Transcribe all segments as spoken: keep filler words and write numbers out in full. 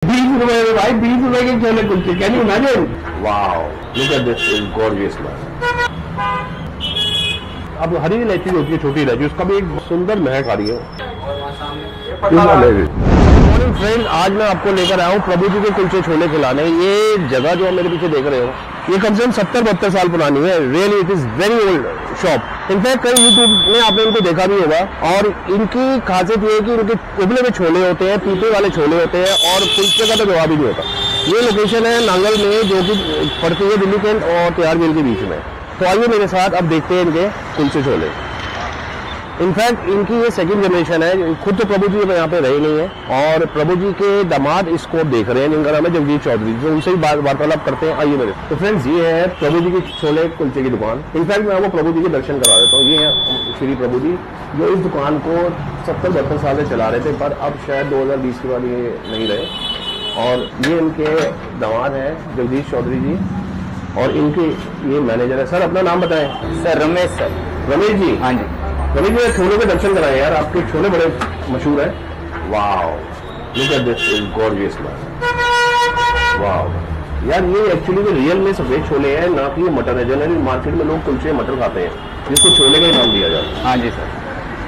बीस रुपए में भाई, बीस रुपए के chole kulche, can you imagine? Wow, look at this gorgeous man. अब हरी इलायची होती है, छोटी इलायची, उसका भी एक सुंदर महक आ रही है। मॉर्निंग फ्रेंड्स, आज मैं आपको लेकर आया हूँ प्रभु जी के कुलचे छोले खिलाने। ये जगह जो आप मेरे पीछे देख रहे हो, ये कम से कम सत्तर बहत्तर साल पुरानी है। Really it is very old shop. In fact कई यूट्यूब में आपने इनको देखा भी होगा। और इनकी खासियत ये है कि इनके उबले हुए छोले होते हैं, पीपे वाले छोले होते हैं, और कुलचे का तो जवाब ही नहीं होता। ये लोकेशन है नांगल में, जो कि पड़ती है दिल्ली कैंट और तिहाड़ जेल के बीच में। तो आइए मेरे साथ अब देखते हैं इनके कुलचे छोले। इनफैक्ट इनकी ये सेकंड जनरेशन है। खुद तो प्रभु जी यहाँ पे रहे नहीं है, और प्रभु जी के दामाद इसको देख रहे हैं, जिनका नाम है जगदीश चौधरी, जो उनसे ही वार्तालाप करते हैं। आइए मेरे। तो फ्रेंड्स, ये है प्रभु जी की छोले कुलचे की दुकान। इनफैक्ट मैं आपको प्रभु जी के दर्शन करा देता हूँ। ये है श्री प्रभु जी, जो इस दुकान को सत्तर बहत्तर साल से चला रहे थे, पर अब शायद दो हजार बीस के बाद ये नहीं रहे। और ये इनके दामाद है जगदीश चौधरी जी, और इनके ये मैनेजर है। सर अपना नाम बताएं। सर रमेश। सर रमेश जी। हाँ जी रमेश जी, छोले के दर्शन कराए यार, आपके छोले बड़े मशहूर हैं। Wow, look at this gorgeous man. Wow यार, ये एक्चुअली में रियल में सफेद छोले हैं, ना कि ये मटर है। जनरली मार्केट में लोग कुलचे मटर खाते हैं, जिसको छोले का ही नाम दिया जाता है। हाँ जी सर।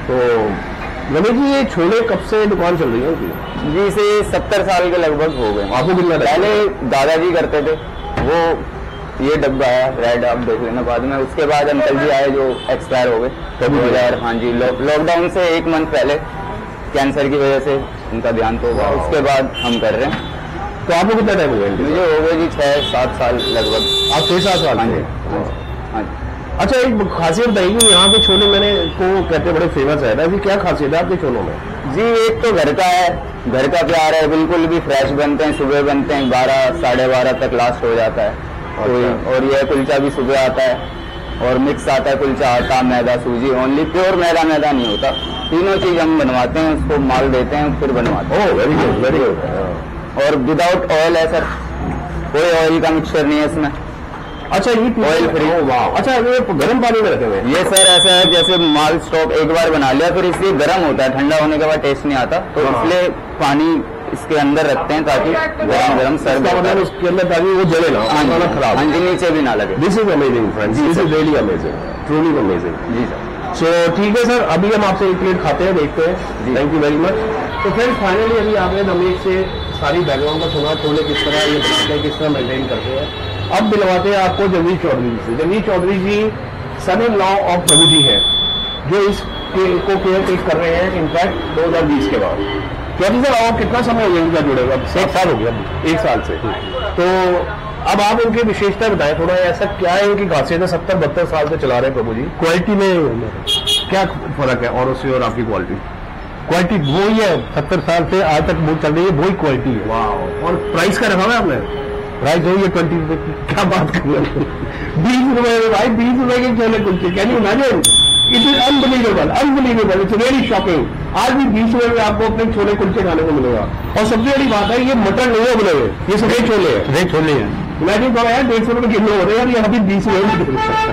तो रमेश जी, ये छोले कब से दुकान चल रही है उनकी? जी से सत्तर साल के लगभग हो गए। आपको कितना? पहले दादाजी करते थे, वो ये डब्बा है रेड, आप देख लेना बाद में। उसके बाद अंकल जी आए जो एक्सपायर हो गए दो हजार। हाँ जी, लॉकडाउन से एक मंथ पहले कैंसर की वजह से उनका देहांत तो होगा। उसके बाद हम कर रहे हैं। तो आपको कितना टाइम हो गया? मुझे हो गए जी छह सात साल लगभग। आप छह सात साल? हाँ जी हाँ जी। अच्छा, एक खासियत बताइए कि यहाँ के छोले मैंने को कहते बड़े फेमस है, ऐसी क्या खासियत है आपके छोलों में? जी एक तो घर का है, घर का प्यार है, बिल्कुल भी फ्रेश बनते हैं, सुबह बनते हैं, बारह साढ़े बारह तक लास्ट हो जाता है। अच्छा। और यह कुलचा भी सुबह आता है, और मिक्स आता है कुलचा, आटा मैदा सूजी। ओनली प्योर मैदा मैदा नहीं होता, तीनों चीज हम बनवाते हैं, उसको माल देते हैं, फिर बनवाते हैं। Oh very good, very good. और विदाउट ऑयल है सर, कोई ऑयल का मिक्सचर नहीं है इसमें। अच्छा, ये ऑयल फ्री? वाह। अच्छा, ये गर्म पानी में रखे हुए? ये सर ऐसा है जैसे माल स्टॉक एक बार बना लिया, फिर इसलिए गर्म होता है, ठंडा होने के बाद टेस्ट नहीं आता, तो इसलिए पानी इसके अंदर रखते हैं ताकि गरम गरम सर्व हो जाए उसके अंदर, ताकि वो जले ना, खाना खराब। हाँ जी, नीचे भी ना लगे। This is amazing friends, this is really amazing, truly amazing. जी सर। सो ठीक है सर, अभी हम आपसे एक प्लेट खाते हैं, देखते हैं। Thank you very much. तो फ्रेंड्स, फाइनली अभी आपने रमेश से सारी बैकग्राउंड का सुना, छोले किस तरह ये बनाते हैं, किस तरह मेंटेन करते हैं। अब दिलवाते हैं आपको जगदीश चौधरी जी से। Jagdish Chaudhary ji son in law of Prabhu ji है, जो इस को केयर टेक कर रहे हैं इनफैक्ट दो हजार बीस के बाद। चौधरी सर, आप कितना समय हो गया इनका जुड़े हुआ? एक साल हो गया, एक साल से। तो अब आप इनकी विशेषता बताएं थोड़ा, ऐसा क्या है इनकी खासियत है? सत्तर बहत्तर साल से चला रहे हैं प्रभु जी। क्वालिटी में क्या फर्क है और उससे और आपकी क्वालिटी? क्वालिटी वही है, सत्तर साल से आज तक वो चल रही है, वही क्वालिटी है। वाह। और प्राइस का रखा है आपने? प्राइस वही है ट्वेंटी रुपए की। क्या बात कर रहे हैं, बीस रुपए में भाई, बीस रुपए के chole kulche, can you imagine? It is unbelievable, unbelievable, it's very shocking. आज भी बीस रुपए में आपको अपने छोले कुलचे खाने को मिलेगा। और सबसे बड़ी बात है, ये मटर नहीं है बने हुए, ये सफेद छोले हैं। सफेद छोले हैं। इमेजिन करो यार, डेढ़ सौ रुपए किलो हो रहे हैं, ये अभी बीस रुपए में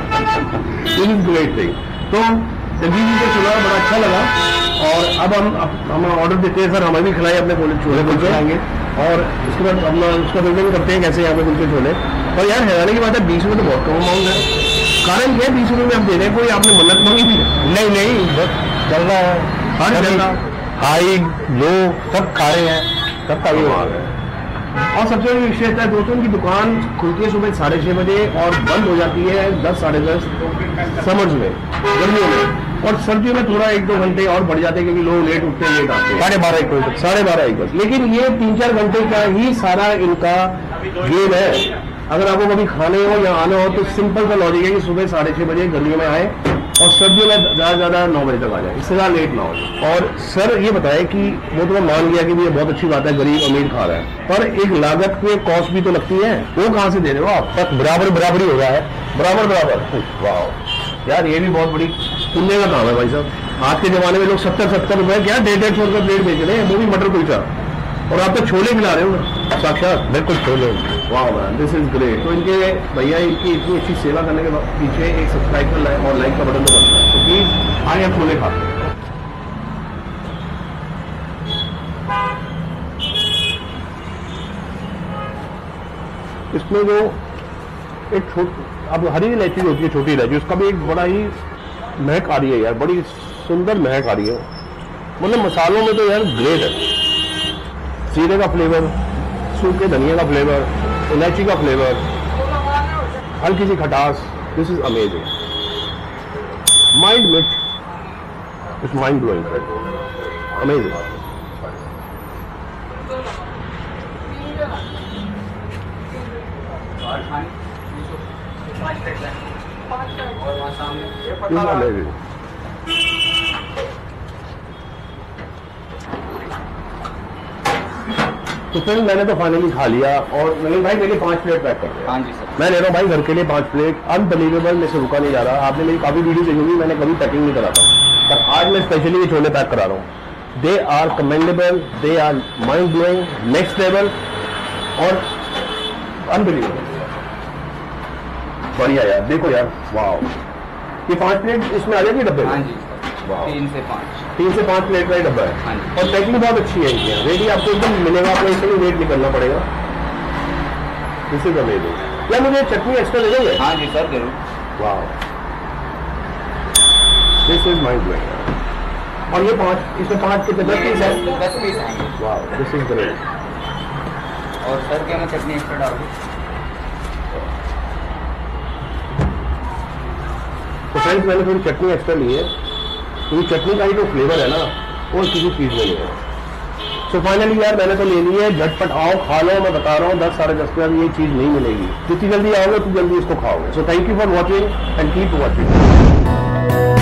दिस इज ग्रेट थिंग। तो जगदीश जी को सुना, बड़ा अच्छा लगा। और अब हम हम ऑर्डर देते हैं सर, हमें भी खिलाए अपने छोले कुलचे आएंगे, और उसके बाद अपना उसका रिव्यू करते हैं कैसे यहाँ पे कुलचे छोले। और यार हैरानी की बात है, बीस रुपए तो बहुत कम अमाउंट है। कारण क्या है बीस रुपए में आप दे रहे हैं? कोई आपने मन्नत मांगी थी? नहीं नहीं, बस चल रहा है, हर जगह हाई लो सब खा रहे हैं, सब का भी आ गए। और सबसे बड़ी विशेषता है दोस्तों, उनकी दुकान खुलती है सुबह साढ़े छह बजे और बंद हो जाती है दस साढ़े दस समर्स में, गर्मियों में। और सर्दियों में थोड़ा एक दो घंटे और बढ़ जाते हैं, क्योंकि लोग लेट उठते हैं, लेट आते हैं, साढ़े बारह एक बजे, साढ़े बारह एक बजे। लेकिन ये तीन चार घंटे का ही सारा इनका गेम है। अगर आपको कभी खाने हो या आना हो तो सिंपल सा लॉजिक है कि सुबह साढ़े छह बजे गर्मियों में आए, और सर्दियों में ज्यादा ज्यादा नौ बजे तक आ जाए, इससे ज्यादा लेट ना हो। और सर ये बताएं कि वो तो मैं मान लिया कि ये बहुत अच्छी बात है, गरीब अमीर खा रहा है, पर एक लागत पे कॉस्ट भी तो लगती है, वो कहाँ से दे रहे हो आप? बस बराबर बराबरी हो रहा है, बराबर बराबर। वाह यार, ये भी बहुत बड़ी पुण्य का काम है भाई साहब। आज के जमाने में लोग सत्तर सत्तर रुपए क्या डेढ़ डेढ़ सौ रुपए प्लेट बेच रहे हैं, वो भी मटर कुलचा, और आप तो छोले खिला रहे हो साक्षात। बिल्कुल छोले। वाह मैन, दिस इज ग्रेट। तो इनके भैया इनकी इतनी अच्छी सेवा करने के पीछे एक सब्सक्राइब का और लाइक का बटन तो बनता है, तो प्लीज आइए आप छोले खाते हैं। इसमें जो एक छोटी अब हरी इलायची होती है, छोटी इलायची, उसका भी एक बड़ा ही महक आ रही है यार, बड़ी सुंदर महक आ रही है। मतलब मसालों में तो यार ग्रेट है, जीरे का फ्लेवर, सूखे धनिया का फ्लेवर, इलायची का फ्लेवर, हल्की सी खटास, this is amazing. Mind meet is mind blowing, amazing. Amazing. तो फिर मैंने तो फाइनली खा लिया और नवीन भाई मेरे लिए पांच प्लेट पैक कर दिया। हाँ जी सर। मैं ले रहा हूँ भाई घर के लिए पांच प्लेट, अनबिलीवेबल, मेरे से रुका नहीं जा रहा। आपने मेरी काफी वीडियो देखी होगी, मैंने कभी पैकिंग नहीं करा था, पर आज मैं स्पेशली ये छोले पैक करा रहा हूँ। They are commendable, they are mind blowing, next level और अनबिलीवेबल, बढ़िया यार। देखो यार, वाह, ये पांच प्लेट इसमें आ जाएगी डब्बे में? हाँ जी, तीन से पाँच तीन से पांच प्लेट का ही डब्बा है। हाँ जी। और पैकिंग बहुत अच्छी है इनकी, रेडी आपको एकदम मिलेगा, आपको इसके लिए वेट नहीं करना पड़ेगा। इसी का ले दो या मुझे चटनी एक्स्ट्रा ले देंगे? हाँ जी सर, जरूर। वाह, दिस इज माइंड ब्लोइंग। और ये पांच, इसमें पांच कितने? दस पीस है? दस पीस आएंगे। वाह, दिस इज ग्रेट। और सर क्या मैं चटनी एक्स्ट्रा डाल दूँ? तो फ्रेंड्स मैंने थोड़ी चटनी एक्स्ट्रा ली है, क्योंकि चटनी का ही जो फ्लेवर है ना वो किसी चीज में नहीं है। सो फाइनली यार मैंने तो ले ली है, झटपट आओ खा लो। मैं बता रहा हूँ दस साढ़े दस बजे ये चीज नहीं मिलेगी, जितनी जल्दी आओगे उतनी जल्दी इसको खाओगे। So thank you for watching and keep watching.